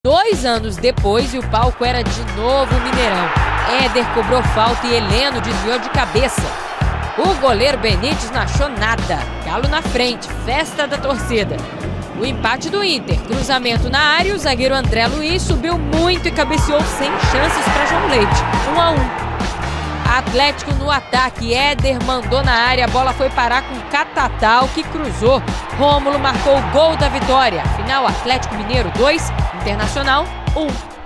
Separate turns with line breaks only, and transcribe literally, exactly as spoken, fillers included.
dois anos depois e o palco era de novo o Mineirão. Éder cobrou falta e Heleno desviou de cabeça. O goleiro Benítez não achou nada. Galo na frente, festa da torcida. O empate do Inter, cruzamento na área, o zagueiro André Luiz subiu muito e cabeceou sem chances para João Leite. um a um. Atlético no ataque, Éder mandou na área, a bola foi parar com Catatal, que cruzou. Rômulo marcou o gol da vitória. Final, Atlético Mineiro dois, Internacional um.